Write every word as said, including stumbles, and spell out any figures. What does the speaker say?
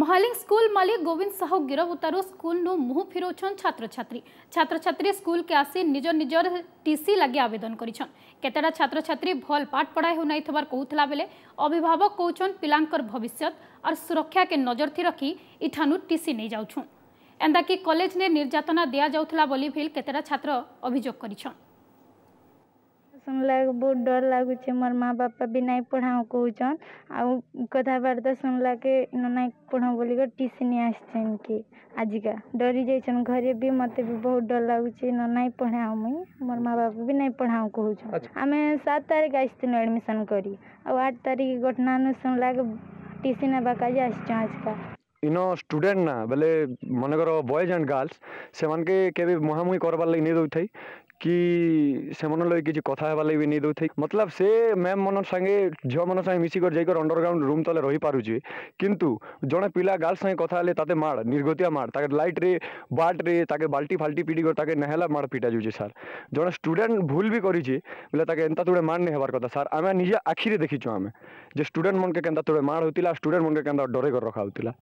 Mahaling school मालिक गोविंद साहू गिरफ उतारू school नु मुह फिरोछन छात्र छात्री छात्र छात्री स्कूल के आसी निजर निजर टीसी लगे आवेदन करिछन। केतेडा छात्र छात्री भल पाठ पढ़ाई हो नहीं थबार कहूथला बेले अभिभावक कहउछन पिलांकर भविष्य और सुरक्षा के नजर थी रखी इठानु टीसी नहीं जाउछु। एंदा कि कॉलेज ने निर्यातना दिया जाउथला बोली भी केतेडा छात्र अभियोग करिछन। सुनला बहुत डर लगुच मोर माँ बापा भी नहीं पढ़ाओ कहन आउ कथबार्ता सुनला के नहीं पढ़ाओ बोलिक टीसी नहीं आसन कि आजिका डरी जाइछन घरे भी मत भी बहुत डर लगुच न नहीं पढ़ाओ मुई मोर माँ बापा भी नहीं पढ़ाओ कहन आम सात तारीख आसन एडमिशन करी आठ तारीख घटना सुनला टीसी ना बाकाज आजका इनो स्टूडेंट ना बेले मनकर बॉयज एंड गर्ल्स से मन के केबे मुहामुही करबार लगे नहीं दउथै कि से मन लगे किसी कथा हेबार लगे भी नहीं दउथै। मतलब से मैम मन संगे झियो मन संगे मिसी कर जाइकर अंडरग्राउंड रूम तले रही पारुची किंतु जड़े पिला गर्ल्स संगे कथा हेले ताते मार निर्गतिया मार ताके लाइट रे बाट रे ताके बाल्टी फाल्टी पिटी कर ताके नहेला मार पिटा जुचे सर। जड़े स्टूडेंट भूल भी करिछि बोले ताके एंता तुड़े मार नहीं हेबार कथा सर। आमे निजे आखिरे देखिछु आमे जे स्टूडेंट मन के केंता तुड़े मार होतिला स्टूडेंट मन के केंता डरे कर रखा होतिला।